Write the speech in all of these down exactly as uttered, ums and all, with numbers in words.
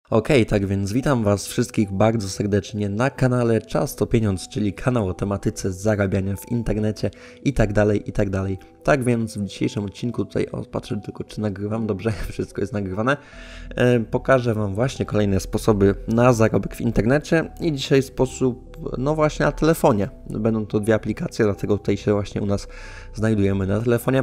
Okej, tak więc witam Was wszystkich bardzo serdecznie na kanale Czas to Pieniądz, czyli kanał o tematyce zarabiania w internecie i tak dalej, i tak dalej. Tak więc w dzisiejszym odcinku tutaj, o, patrzę tylko czy nagrywam, dobrze, wszystko jest nagrywane. E, pokażę Wam właśnie kolejne sposoby na zarobek w internecie i dzisiaj sposób, no właśnie na telefonie. Będą to dwie aplikacje, dlatego tutaj się właśnie u nas znajdujemy na telefonie.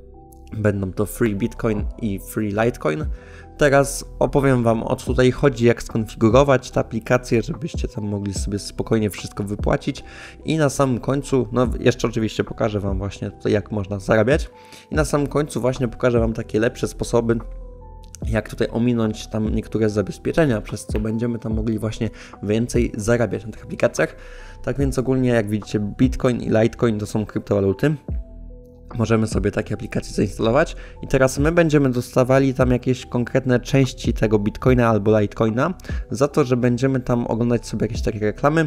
Będą to Free Bitcoin i Free Litecoin. Teraz opowiem Wam, o co tutaj chodzi, jak skonfigurować tę aplikację, żebyście tam mogli sobie spokojnie wszystko wypłacić. I na samym końcu, no jeszcze oczywiście pokażę Wam właśnie tutaj, jak można zarabiać. I na samym końcu właśnie pokażę Wam takie lepsze sposoby, jak tutaj ominąć tam niektóre zabezpieczenia, przez co będziemy tam mogli właśnie więcej zarabiać na tych aplikacjach. Tak więc ogólnie, jak widzicie, Bitcoin i Litecoin to są kryptowaluty. Możemy sobie takie aplikacje zainstalować i teraz my będziemy dostawali tam jakieś konkretne części tego Bitcoina albo Litecoina za to, że będziemy tam oglądać sobie jakieś takie reklamy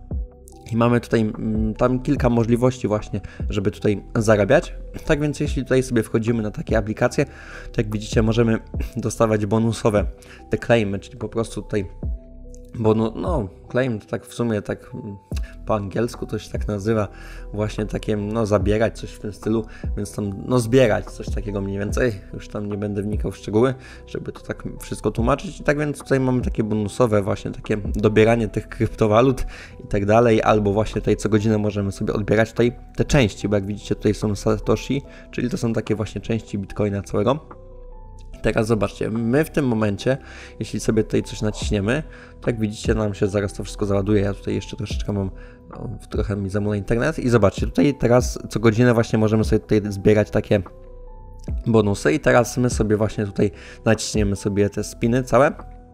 i mamy tutaj mm, tam kilka możliwości właśnie, żeby tutaj zarabiać. Tak więc jeśli tutaj sobie wchodzimy na takie aplikacje, to jak widzicie możemy dostawać bonusowe te claimy, czyli po prostu tutaj Bo no, no, claim to tak w sumie tak po angielsku to się tak nazywa, właśnie takie, no zabierać coś w tym stylu, więc tam, no zbierać coś takiego mniej więcej, już tam nie będę wnikał w szczegóły, żeby to tak wszystko tłumaczyć. I tak więc tutaj mamy takie bonusowe właśnie takie dobieranie tych kryptowalut i tak dalej, albo właśnie tutaj co godzinę możemy sobie odbierać tutaj te części, bo jak widzicie tutaj są satoshi, czyli to są takie właśnie części Bitcoina całego. Teraz zobaczcie, my w tym momencie, jeśli sobie tutaj coś naciśniemy, to jak widzicie nam się zaraz to wszystko załaduje, ja tutaj jeszcze troszeczkę mam, o, trochę mi zamula internet i zobaczcie, tutaj teraz co godzinę właśnie możemy sobie tutaj zbierać takie bonusy i teraz my sobie właśnie tutaj naciśniemy sobie te spiny całe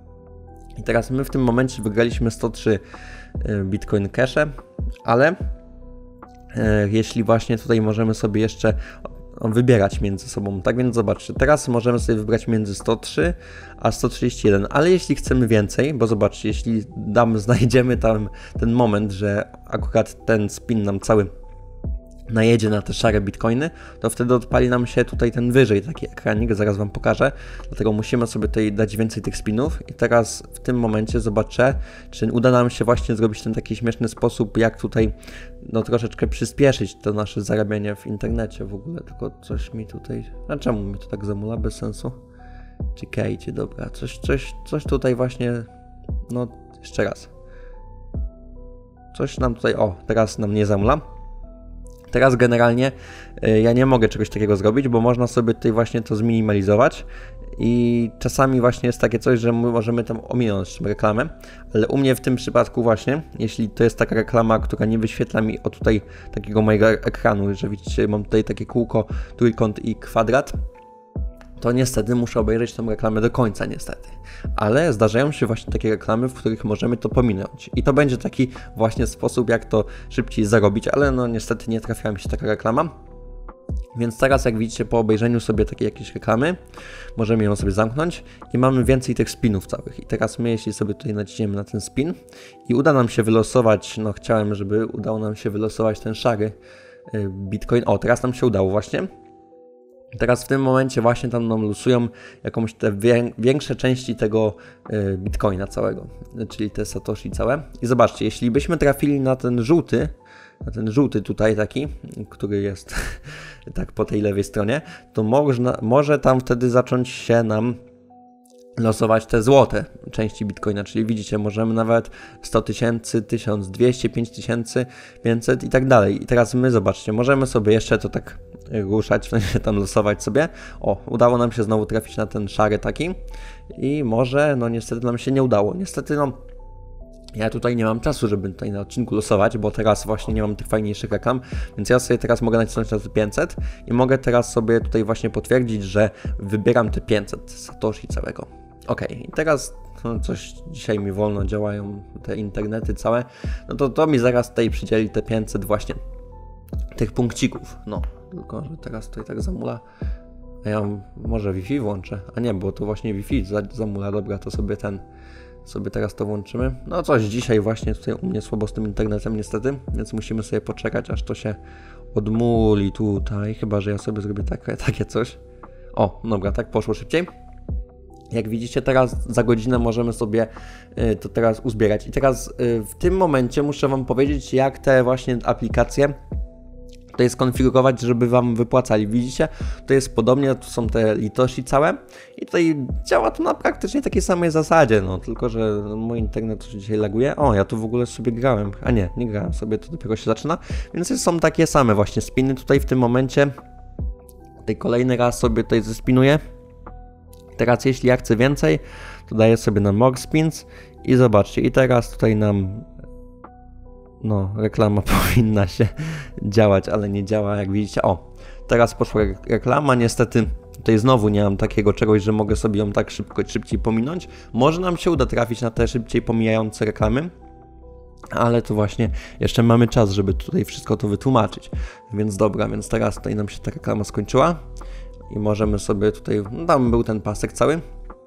i teraz my w tym momencie wygraliśmy sto trzy Bitcoin Cache, ale e, jeśli właśnie tutaj możemy sobie jeszcze wybierać między sobą. Tak więc zobaczcie, teraz możemy sobie wybrać między sto trzy a sto trzydzieści jeden, ale jeśli chcemy więcej, bo zobaczcie, jeśli dam, znajdziemy tam ten moment, że akurat ten spin nam cały najedzie na te szare bitcoiny, to wtedy odpali nam się tutaj ten wyżej taki ekranik, zaraz Wam pokażę, dlatego musimy sobie tutaj dać więcej tych spinów i teraz w tym momencie zobaczę, czy uda nam się właśnie zrobić ten taki śmieszny sposób, jak tutaj no troszeczkę przyspieszyć to nasze zarabianie w internecie w ogóle, tylko coś mi tutaj, a czemu mi to tak zamula bez sensu? Czekajcie, dobra, coś, coś, coś tutaj właśnie, no jeszcze raz, coś nam tutaj, o, teraz nam nie zamula. Teraz generalnie y, ja nie mogę czegoś takiego zrobić, bo można sobie tutaj właśnie to zminimalizować i czasami właśnie jest takie coś, że my możemy tam ominąć tą reklamę, ale u mnie w tym przypadku właśnie, jeśli to jest taka reklama, która nie wyświetla mi o tutaj takiego mojego ekranu, że widzicie, mam tutaj takie kółko, trójkąt i kwadrat, to niestety muszę obejrzeć tę reklamę do końca niestety. Ale zdarzają się właśnie takie reklamy, w których możemy to pominąć. I to będzie taki właśnie sposób, jak to szybciej zarobić, ale no niestety nie trafiła mi się taka reklama. Więc teraz jak widzicie, po obejrzeniu sobie takiej jakiejś reklamy, możemy ją sobie zamknąć i mamy więcej tych spinów całych. I teraz my, jeśli sobie tutaj naciśniemy na ten spin i uda nam się wylosować, no chciałem, żeby udało nam się wylosować ten szary Bitcoin. O, teraz nam się udało właśnie. Teraz w tym momencie właśnie tam nam losują jakąś te większe części tego y, Bitcoina całego, czyli te satoshi całe. I zobaczcie, jeśli byśmy trafili na ten żółty, na ten żółty tutaj taki, który jest tak po tej lewej stronie, to można, może tam wtedy zacząć się nam losować te złote części Bitcoina, czyli widzicie, możemy nawet sto tysięcy, tysiąc dwieście, pięć tysięcy pięćset i tak dalej. I teraz my, zobaczcie, możemy sobie jeszcze to tak ruszać, w sensie tam losować sobie. O, udało nam się znowu trafić na ten szary taki i może, no niestety nam się nie udało. Niestety, no ja tutaj nie mam czasu, żeby tutaj na odcinku losować, bo teraz właśnie nie mam tych fajniejszych reklam, więc ja sobie teraz mogę nacisnąć na te pięćset i mogę teraz sobie tutaj właśnie potwierdzić, że wybieram te pięćset satoshi całego. Ok, i teraz no, coś dzisiaj mi wolno działają te internety całe, no to to mi zaraz tutaj przydzieli te pięćset właśnie tych punkcików, no, tylko że teraz tutaj tak zamula, a ja może Wi-Fi włączę, a nie, bo to właśnie Wi-Fi zamula, dobra, to sobie ten, sobie teraz to włączymy. No coś dzisiaj właśnie tutaj u mnie słabo z tym internetem niestety, więc musimy sobie poczekać, aż to się odmuli tutaj, chyba że ja sobie zrobię takie, takie coś. O, dobra, tak poszło szybciej. Jak widzicie, teraz za godzinę możemy sobie to teraz uzbierać. I teraz w tym momencie muszę Wam powiedzieć, jak te właśnie aplikacje tutaj skonfigurować, żeby Wam wypłacali. Widzicie, to jest podobnie, tu są te litości całe i tutaj działa to na praktycznie takiej samej zasadzie, no tylko, że mój internet już dzisiaj laguje. O, ja tu w ogóle sobie grałem, a nie, nie grałem sobie, to dopiero się zaczyna, więc są takie same właśnie spiny tutaj w tym momencie. Tutaj kolejny raz sobie tutaj zespinuję. Teraz jeśli ja chcę więcej, to daję sobie na more spins i zobaczcie, i teraz tutaj nam no, reklama powinna się działać, ale nie działa, jak widzicie. O, teraz poszła reklama, niestety tutaj znowu nie mam takiego czegoś, że mogę sobie ją tak szybko, szybciej pominąć. Może nam się uda trafić na te szybciej pomijające reklamy, ale to właśnie jeszcze mamy czas, żeby tutaj wszystko to wytłumaczyć. Więc dobra, więc teraz tutaj nam się ta reklama skończyła i możemy sobie tutaj, no tam był ten pasek cały.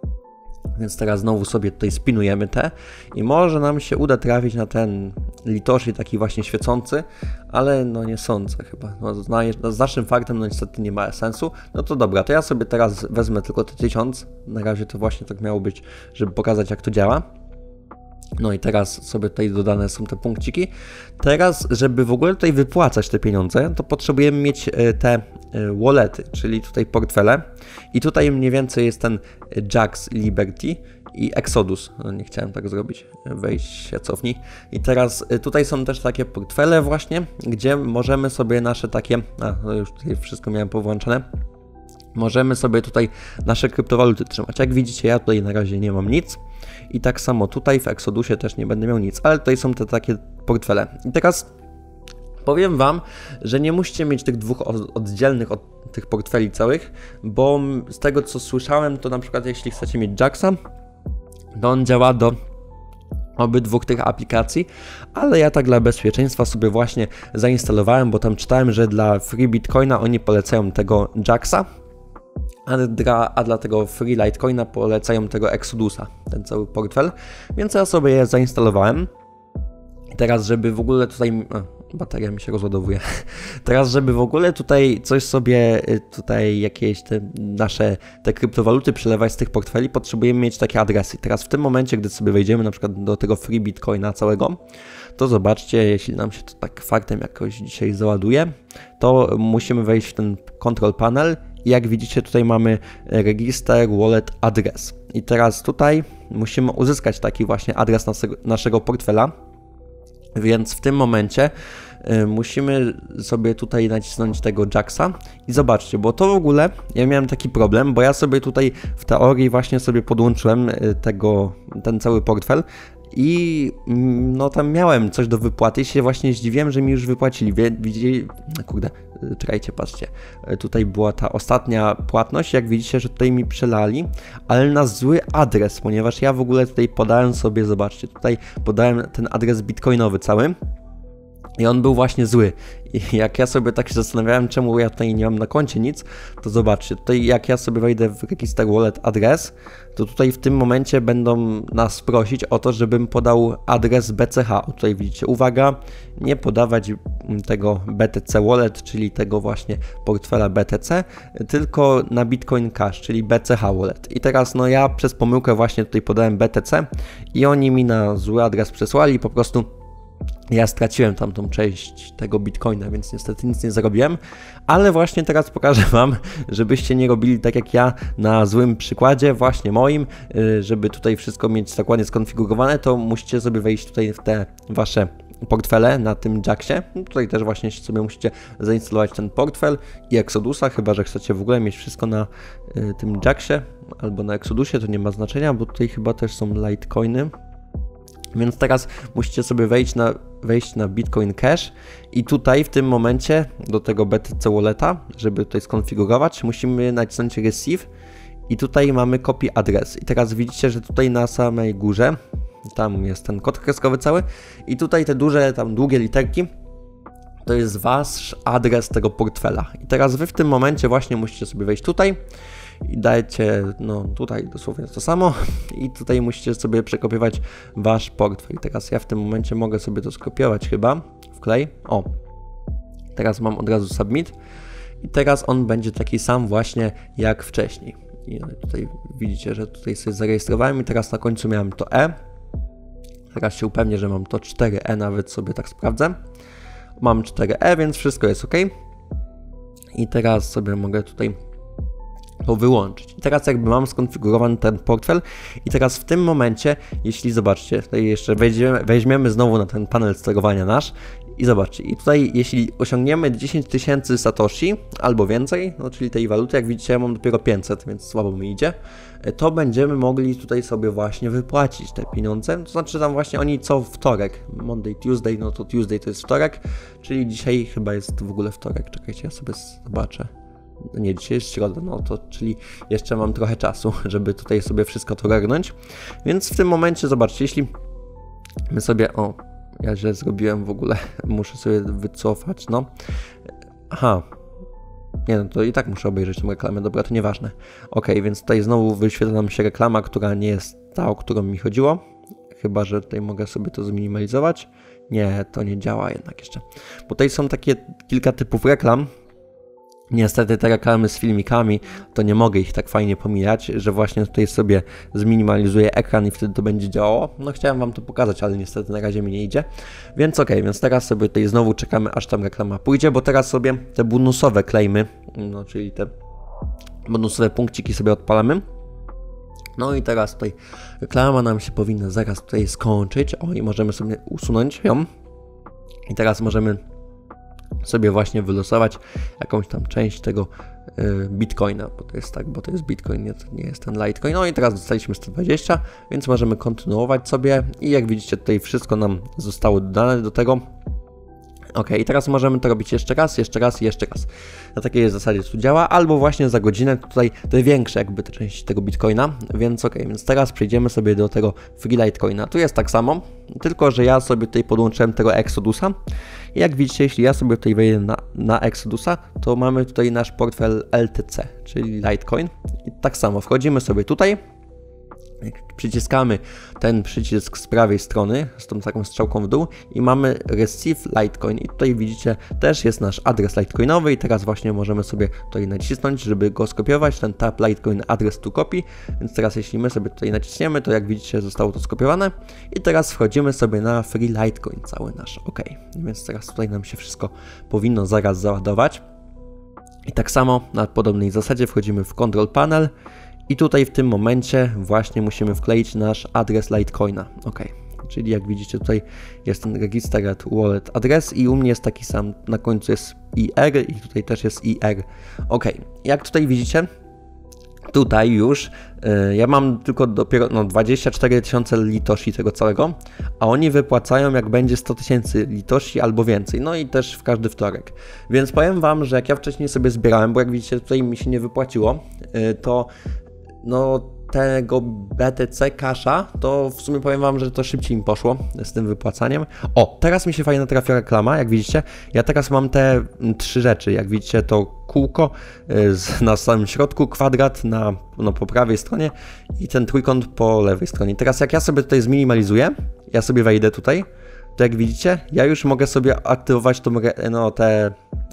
Więc teraz znowu sobie tutaj spinujemy te i może nam się uda trafić na ten litoshi taki właśnie świecący, ale no nie sądzę chyba. No, z naszym faktem no niestety nie ma sensu. No to dobra, to ja sobie teraz wezmę tylko te tysiąc. Na razie to właśnie tak miało być, żeby pokazać, jak to działa. No i teraz sobie tutaj dodane są te punkciki. Teraz, żeby w ogóle tutaj wypłacać te pieniądze, to potrzebujemy mieć te wallety, czyli tutaj portfele. I tutaj mniej więcej jest ten Jaxx, Liberty i Exodus. No nie chciałem tak zrobić, wejdź się, cofnij. I teraz tutaj są też takie portfele właśnie, gdzie możemy sobie nasze takie, a no już tutaj wszystko miałem powłączone. Możemy sobie tutaj nasze kryptowaluty trzymać. Jak widzicie, ja tutaj na razie nie mam nic. I tak samo tutaj w Exodusie też nie będę miał nic, ale tutaj są te takie portfele. I teraz powiem Wam, że nie musicie mieć tych dwóch oddzielnych od tych portfeli całych, bo z tego co słyszałem, to na przykład jeśli chcecie mieć Jaxxa, to on działa do obydwu tych aplikacji, ale ja tak dla bezpieczeństwa sobie właśnie zainstalowałem, bo tam czytałem, że dla Free Bitcoina oni polecają tego Jaxxa, A dla, a dla tego Free Litecoina polecają tego Exodusa, ten cały portfel, więc ja sobie je zainstalowałem. I teraz, żeby w ogóle tutaj... A, bateria mi się rozładowuje. Teraz, żeby w ogóle tutaj coś sobie, tutaj jakieś te nasze te kryptowaluty przelewać z tych portfeli, potrzebujemy mieć takie adresy. Teraz w tym momencie, gdy sobie wejdziemy na przykład do tego Free Bitcoina całego, to zobaczcie, jeśli nam się to tak faktem jakoś dzisiaj załaduje, to musimy wejść w ten Control Panel. I jak widzicie, tutaj mamy Register Wallet Address. I teraz tutaj musimy uzyskać taki właśnie adres naszego, naszego portfela. Więc w tym momencie y, musimy sobie tutaj nacisnąć tego Jaxxa i zobaczcie, bo to w ogóle, ja miałem taki problem, bo ja sobie tutaj w teorii właśnie sobie podłączyłem y, tego, ten cały portfel i no tam miałem coś do wypłaty i się właśnie zdziwiłem, że mi już wypłacili. Widzieli, kurde, czekajcie, patrzcie, tutaj była ta ostatnia płatność, jak widzicie, że tutaj mi przelali, ale na zły adres, ponieważ ja w ogóle tutaj podałem sobie, zobaczcie, tutaj podałem ten adres bitcoinowy cały i on był właśnie zły. I jak ja sobie tak się zastanawiałem, czemu ja tutaj nie mam na koncie nic, to zobaczcie, tutaj jak ja sobie wejdę w Register Wallet Address, to tutaj w tym momencie będą nas prosić o to, żebym podał adres B C H. O, tutaj widzicie, uwaga, nie podawać tego B T C Wallet, czyli tego właśnie portfela B T C, tylko na Bitcoin Cash, czyli B C H Wallet. I teraz no ja przez pomyłkę właśnie tutaj podałem B T C i oni mi na zły adres przesłali i po prostu ja straciłem tam tą część tego Bitcoina, więc niestety nic nie zarobiłem, ale właśnie teraz pokażę Wam, żebyście nie robili tak jak ja na złym przykładzie, właśnie moim, żeby tutaj wszystko mieć dokładnie skonfigurowane, to musicie sobie wejść tutaj w te Wasze portfele na tym Jaxxie. Tutaj też właśnie sobie musicie zainstalować ten portfel i Exodusa, chyba że chcecie w ogóle mieć wszystko na y, tym Jaxxie albo na Exodusie, to nie ma znaczenia, bo tutaj chyba też są Litecoiny. Więc teraz musicie sobie wejść na, wejść na Bitcoin Cash i tutaj w tym momencie do tego B T C Walleta, żeby tutaj skonfigurować, musimy nacisnąć Receive i tutaj mamy copy address. I teraz widzicie, że tutaj na samej górze, tam jest ten kod kreskowy cały i tutaj te duże, tam długie literki, to jest wasz adres tego portfela. I teraz wy w tym momencie właśnie musicie sobie wejść tutaj i dajcie, no tutaj dosłownie to samo i tutaj musicie sobie przekopiować wasz portfel. I teraz ja w tym momencie mogę sobie to skopiować chyba, wklej, o, teraz mam od razu submit i teraz on będzie taki sam właśnie jak wcześniej. I tutaj widzicie, że tutaj sobie zarejestrowałem i teraz na końcu miałem to E. Teraz się upewnię, że mam to cztery E, nawet sobie tak sprawdzę. Mam cztery E, więc wszystko jest ok. I teraz sobie mogę tutaj to wyłączyć. I teraz jakby mam skonfigurowany ten portfel i teraz w tym momencie, jeśli zobaczcie, tutaj jeszcze weźmiemy, weźmiemy znowu na ten panel sterowania nasz i zobaczcie, i tutaj jeśli osiągniemy dziesięć tysięcy satoshi albo więcej, no czyli tej waluty, jak widzicie ja mam dopiero pięćset, więc słabo mi idzie, to będziemy mogli tutaj sobie właśnie wypłacić te pieniądze, to znaczy tam właśnie oni co wtorek, Monday, Tuesday, no to Tuesday to jest wtorek, czyli dzisiaj chyba jest w ogóle wtorek, czekajcie, ja sobie zobaczę. Nie, dzisiaj jest środa, no to czyli jeszcze mam trochę czasu, żeby tutaj sobie wszystko to ogarnąć. Więc w tym momencie, zobaczcie, jeśli my sobie, o, ja źle zrobiłem w ogóle, muszę sobie wycofać, no. Aha, nie no, to i tak muszę obejrzeć tę reklamę, dobra, to nieważne. Ok, więc tutaj znowu wyświetla nam się reklama, która nie jest ta, o którą mi chodziło. Chyba że tutaj mogę sobie to zminimalizować. Nie, to nie działa jednak jeszcze. Bo tutaj są takie kilka typów reklam. Niestety te reklamy z filmikami, to nie mogę ich tak fajnie pomijać, że właśnie tutaj sobie zminimalizuję ekran i wtedy to będzie działało. No chciałem wam to pokazać, ale niestety na razie mi nie idzie. Więc okej, okay, więc teraz sobie tutaj znowu czekamy, aż tam reklama pójdzie, bo teraz sobie te bonusowe claimy, no czyli te bonusowe punkciki sobie odpalamy. No i teraz tutaj reklama nam się powinna zaraz tutaj skończyć. O, i możemy sobie usunąć ją. I teraz możemy sobie właśnie wylosować jakąś tam część tego y, bitcoina, bo to jest tak, bo to jest bitcoin, nie, to nie jest ten litecoin. No i teraz dostaliśmy sto dwadzieścia, więc możemy kontynuować sobie i jak widzicie tutaj wszystko nam zostało dodane do tego. Ok, i teraz możemy to robić jeszcze raz, jeszcze raz i jeszcze raz. Na takiej zasadzie to działa, albo właśnie za godzinę tutaj te większe jakby te części tego bitcoina, więc ok, więc teraz przejdziemy sobie do tego free litecoina. Tu jest tak samo, tylko że ja sobie tutaj podłączyłem tego Exodusa i jak widzicie, jeśli ja sobie tutaj wejdę na, na Exodusa, to mamy tutaj nasz portfel L T C, czyli Litecoin i tak samo wchodzimy sobie tutaj. Przyciskamy ten przycisk z prawej strony, z tą taką strzałką w dół i mamy Receive Litecoin i tutaj widzicie też jest nasz adres Litecoinowy i teraz właśnie możemy sobie tutaj nacisnąć, żeby go skopiować, ten Tap Litecoin Address to Copy, więc teraz jeśli my sobie tutaj naciśniemy, to jak widzicie zostało to skopiowane i teraz wchodzimy sobie na Free Litecoin cały nasz, ok, więc teraz tutaj nam się wszystko powinno zaraz załadować i tak samo na podobnej zasadzie wchodzimy w Control Panel. I tutaj w tym momencie właśnie musimy wkleić nasz adres Litecoina. Ok, czyli jak widzicie tutaj jest ten Registered Wallet adres i u mnie jest taki sam, na końcu jest I R i tutaj też jest I R. Ok, jak tutaj widzicie, tutaj już yy, ja mam tylko dopiero no, dwadzieścia cztery tysiące litoshi tego całego, a oni wypłacają jak będzie sto tysięcy litoshi albo więcej, no i też w każdy wtorek. Więc powiem wam, że jak ja wcześniej sobie zbierałem, bo jak widzicie tutaj mi się nie wypłaciło, yy, to no tego B T C Casha, to w sumie powiem wam, że to szybciej mi poszło z tym wypłacaniem. O, teraz mi się fajnie trafia reklama, jak widzicie. Ja teraz mam te trzy rzeczy, jak widzicie to kółko z, na samym środku, kwadrat na, no, po prawej stronie i ten trójkąt po lewej stronie. Teraz jak ja sobie tutaj zminimalizuję, ja sobie wejdę tutaj, to jak widzicie, ja już mogę sobie aktywować tą, no, te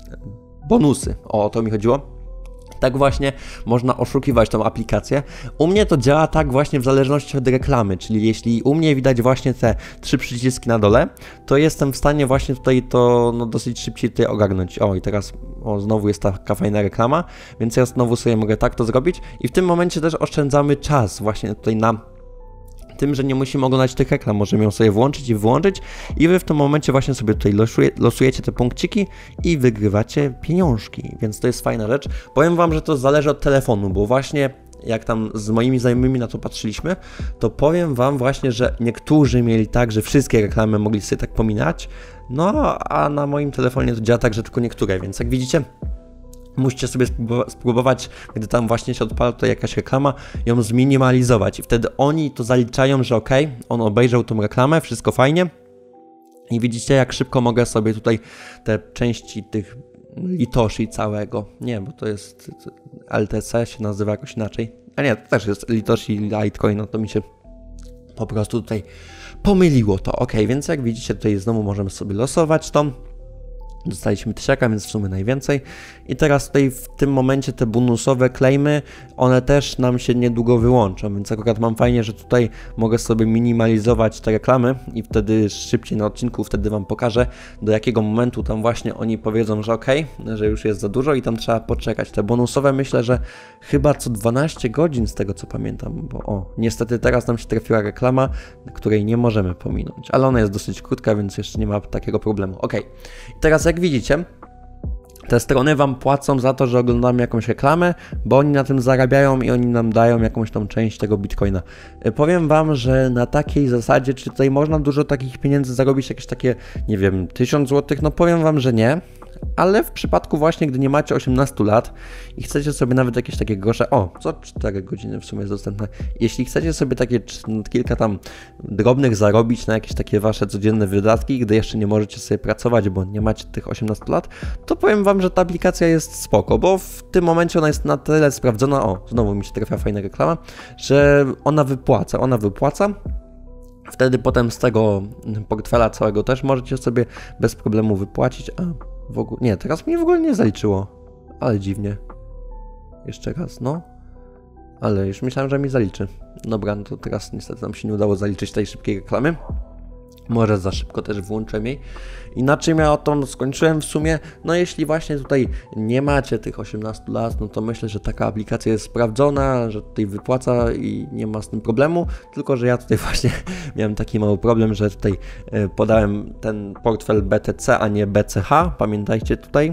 bonusy. O, o to mi chodziło. Tak właśnie można oszukiwać tą aplikację. U mnie to działa tak właśnie w zależności od reklamy, czyli jeśli u mnie widać właśnie te trzy przyciski na dole, to jestem w stanie właśnie tutaj to no, dosyć szybciej tutaj ogarnąć. O i teraz o, znowu jest taka fajna reklama, więc ja znowu sobie mogę tak to zrobić i w tym momencie też oszczędzamy czas właśnie tutaj na tym, że nie musimy oglądać tych reklam, możemy ją sobie włączyć i wyłączyć i wy w tym momencie właśnie sobie tutaj losuje, losujecie te punkciki i wygrywacie pieniążki, więc to jest fajna rzecz. Powiem wam, że to zależy od telefonu, bo właśnie jak tam z moimi znajomymi na to patrzyliśmy, to powiem wam właśnie, że niektórzy mieli tak, że wszystkie reklamy mogli sobie tak pominać, no a na moim telefonie to działa tak, że tylko niektóre, więc jak widzicie, musicie sobie spróbować, gdy tam właśnie się odpala tutaj jakaś reklama, ją zminimalizować i wtedy oni to zaliczają, że ok, on obejrzał tą reklamę, wszystko fajnie i widzicie jak szybko mogę sobie tutaj te części tych litoshi całego, nie, bo to jest L T C się nazywa jakoś inaczej, a nie, to też jest litoshi Litecoin, no to mi się po prostu tutaj pomyliło to, ok, więc jak widzicie tutaj znowu możemy sobie losować to. Dostaliśmy tysiaka, więc w sumie najwięcej. I teraz tutaj w tym momencie te bonusowe claimy, one też nam się niedługo wyłączą, więc akurat mam fajnie, że tutaj mogę sobie minimalizować te reklamy i wtedy szybciej na odcinku, wtedy Wam pokażę, do jakiego momentu tam właśnie oni powiedzą, że ok, że już jest za dużo i tam trzeba poczekać. Te bonusowe myślę, że chyba co dwanaście godzin z tego co pamiętam, bo o, niestety teraz nam się trafiła reklama, której nie możemy pominąć, ale ona jest dosyć krótka, więc jeszcze nie ma takiego problemu. Ok, i teraz jak widzicie, te strony Wam płacą za to, że oglądamy jakąś reklamę, bo oni na tym zarabiają i oni nam dają jakąś tam część tego bitcoina. Powiem Wam, że na takiej zasadzie, czy tutaj można dużo takich pieniędzy zarobić, jakieś takie, nie wiem, tysiąc złotych, no powiem Wam, że nie. Ale w przypadku właśnie, gdy nie macie osiemnastu lat i chcecie sobie nawet jakieś takie grosze, o, co cztery godziny w sumie jest dostępne, jeśli chcecie sobie takie kilka tam drobnych zarobić na jakieś takie wasze codzienne wydatki, gdy jeszcze nie możecie sobie pracować, bo nie macie tych osiemnastu lat, to powiem Wam, że ta aplikacja jest spoko, bo w tym momencie ona jest na tyle sprawdzona, o, znowu mi się trafia fajna reklama, że ona wypłaca, ona wypłaca. Wtedy potem z tego portfela całego też możecie sobie bez problemu wypłacić, a w ogóle, nie, teraz mnie w ogóle nie zaliczyło, ale dziwnie. Jeszcze raz, no. Ale już myślałem, że mi zaliczy. Dobra, no to teraz niestety nam się nie udało zaliczyć tej szybkiej reklamy. Może za szybko też włączę jej. Inaczej ja o to skończyłem w sumie. No jeśli właśnie tutaj nie macie tych osiemnastu lat, no to myślę, że taka aplikacja jest sprawdzona, że tutaj wypłaca i nie ma z tym problemu. Tylko że ja tutaj właśnie miałem taki mały problem, że tutaj podałem ten portfel B T C, a nie B C H. Pamiętajcie tutaj.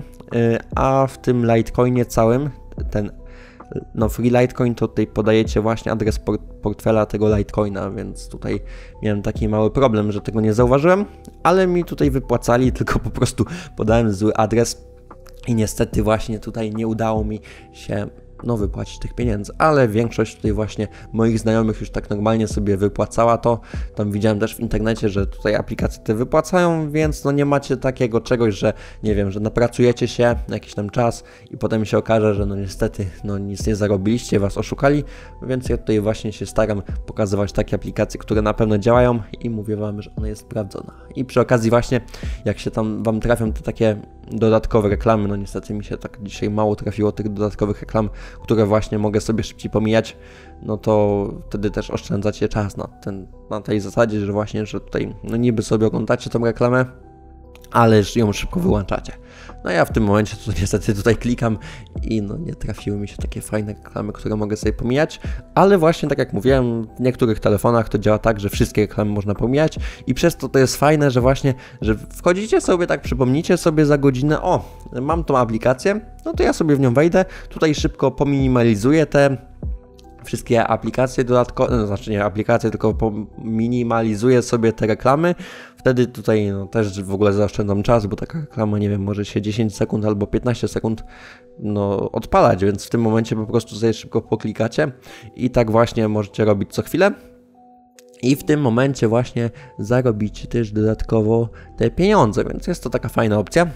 A w tym Litecoinie całym, ten no Free Litecoin, to tutaj podajecie właśnie adres port portfela tego Litecoina, więc tutaj miałem taki mały problem, że tego nie zauważyłem, ale mi tutaj wypłacali, tylko po prostu podałem zły adres i niestety właśnie tutaj nie udało mi się no wypłacić tych pieniędzy, ale większość tutaj właśnie moich znajomych już tak normalnie sobie wypłacała to. Tam widziałem też w internecie, że tutaj aplikacje te wypłacają, więc no nie macie takiego czegoś, że nie wiem, że napracujecie się na jakiś tam czas i potem się okaże, że no niestety no nic nie zarobiliście, was oszukali, więc ja tutaj właśnie się staram pokazywać takie aplikacje, które na pewno działają i mówię Wam, że ona jest sprawdzona. I przy okazji właśnie, jak się tam Wam trafią te takie dodatkowe reklamy, no niestety mi się tak dzisiaj mało trafiło tych dodatkowych reklam, które właśnie mogę sobie szybciej pomijać, no to wtedy też oszczędzacie czas na, ten, na tej zasadzie, że właśnie, że tutaj no niby sobie oglądacie tą reklamę, ale ją szybko wyłączacie. No ja w tym momencie to niestety tutaj klikam i no nie trafiły mi się takie fajne reklamy, które mogę sobie pomijać, ale właśnie tak jak mówiłem, w niektórych telefonach to działa tak, że wszystkie reklamy można pomijać i przez to to jest fajne, że właśnie, że wchodzicie sobie, tak przypomnicie sobie za godzinę, o, mam tą aplikację, no to ja sobie w nią wejdę, tutaj szybko pominimalizuję te wszystkie aplikacje dodatkowe, no, znaczy nie aplikacje, tylko minimalizuję sobie te reklamy. Wtedy tutaj no, też w ogóle zaoszczędzam czas, bo taka reklama, nie wiem, może się dziesięć sekund albo piętnaście sekund no, odpalać, więc w tym momencie po prostu sobie szybko poklikacie i tak właśnie możecie robić co chwilę. I w tym momencie właśnie zarobicie też dodatkowo te pieniądze, więc jest to taka fajna opcja.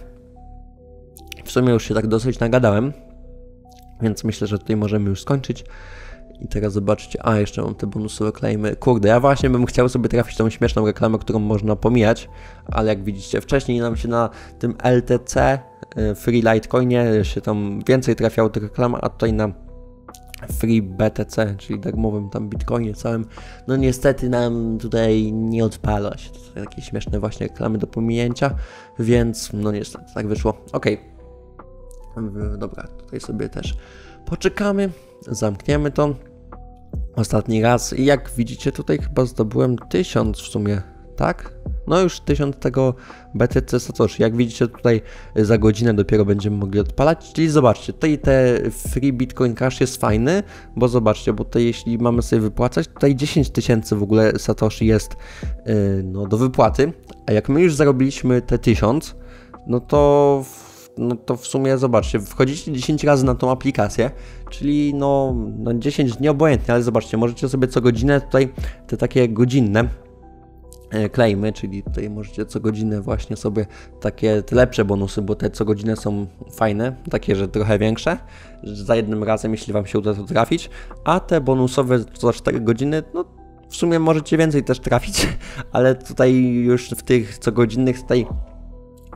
W sumie już się tak dosyć nagadałem, więc myślę, że tutaj możemy już skończyć. I teraz zobaczcie, a jeszcze mam te bonusowe claimy. Kurde, ja właśnie bym chciał sobie trafić tą śmieszną reklamę, którą można pomijać, ale jak widzicie, wcześniej nam się na tym L T C, Free Litecoinie się tam więcej trafiało tych reklam, a tutaj na Free B T C, czyli darmowym tam bitcoinie całym, no niestety nam tutaj nie odpala się. To są takie śmieszne właśnie reklamy do pominięcia, więc no niestety tak wyszło. Okej, okay. Dobra, tutaj sobie też poczekamy, zamkniemy to. Ostatni raz i jak widzicie tutaj chyba zdobyłem tysiąc w sumie, tak? No już tysiąc tego B T C Satoshi. Jak widzicie tutaj za godzinę dopiero będziemy mogli odpalać, czyli zobaczcie, tutaj te Free Bitcoin Cash jest fajny, bo zobaczcie, bo tutaj jeśli mamy sobie wypłacać, tutaj dziesięć tysięcy w ogóle Satoshi jest yy, no, do wypłaty, a jak my już zarobiliśmy te tysiąc, no to no to w sumie zobaczcie, wchodzicie dziesięć razy na tą aplikację, czyli no, no dziesięć dni obojętnie, ale zobaczcie, możecie sobie co godzinę tutaj te takie godzinne claimy, czyli tutaj możecie co godzinę właśnie sobie takie te lepsze bonusy, bo te co godzinę są fajne, takie, że trochę większe, że za jednym razem, jeśli Wam się uda to trafić, a te bonusowe co cztery godziny, no w sumie możecie więcej też trafić, ale tutaj już w tych co godzinnych tutaj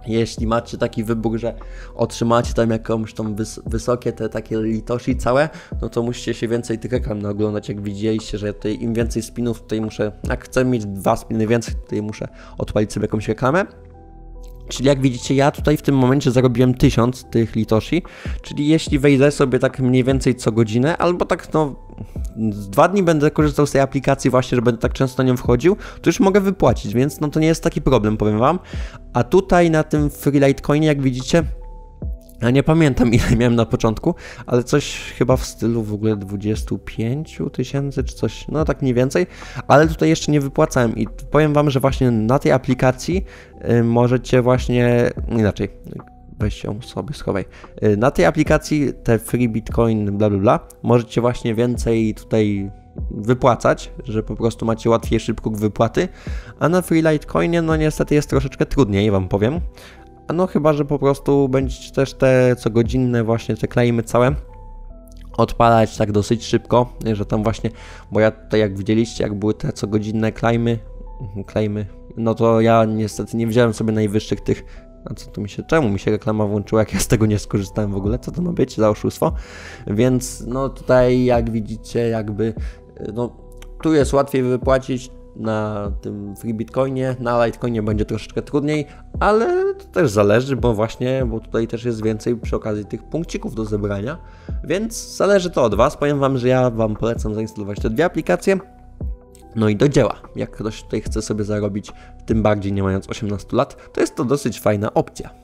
Jeśli macie taki wybór, że otrzymacie tam jakąś tam wys wysokie te takie litości całe, no to musicie się więcej tych reklam oglądać, jak widzieliście, że tutaj im więcej spinów, tutaj muszę, jak chcę mieć dwa spiny więcej, tutaj muszę odpalić sobie jakąś reklamę. Czyli jak widzicie, ja tutaj w tym momencie zarobiłem tysiąc tych litoshi, czyli jeśli wejdę sobie tak mniej więcej co godzinę, albo tak no z dwa dni będę korzystał z tej aplikacji właśnie, że będę tak często na nią wchodził, to już mogę wypłacić, więc no to nie jest taki problem, powiem wam. A tutaj na tym Free Litecoinie, jak widzicie, ja nie pamiętam ile miałem na początku, ale coś chyba w stylu w ogóle dwadzieścia pięć tysięcy czy coś, no tak mniej więcej, ale tutaj jeszcze nie wypłacałem i powiem wam, że właśnie na tej aplikacji y, możecie właśnie, inaczej, weź ją sobie schowaj, y, na tej aplikacji te Free Bitcoin bla bla bla, możecie właśnie więcej tutaj wypłacać, że po prostu macie łatwiejszy próg wypłaty, a na Free Litecoinie no niestety jest troszeczkę trudniej, wam powiem. No chyba, że po prostu będziecie też te cogodzinne właśnie te claimy całe odpalać tak dosyć szybko, że tam właśnie, bo ja tutaj jak widzieliście, jak były te cogodzinne claimy, claimy, no to ja niestety nie wziąłem sobie najwyższych tych, a co tu mi się, czemu mi się reklama włączyła, jak ja z tego nie skorzystałem w ogóle, co to ma być za oszustwo, więc no tutaj jak widzicie jakby, no tu jest łatwiej wypłacić, na tym Free Bitcoinie, na Litecoinie będzie troszeczkę trudniej, ale to też zależy, bo właśnie, bo tutaj też jest więcej przy okazji tych punkcików do zebrania, więc zależy to od was. Powiem wam, że ja wam polecam zainstalować te dwie aplikacje, no i do dzieła. Jak ktoś tutaj chce sobie zarobić, tym bardziej nie mając osiemnastu lat, to jest to dosyć fajna opcja.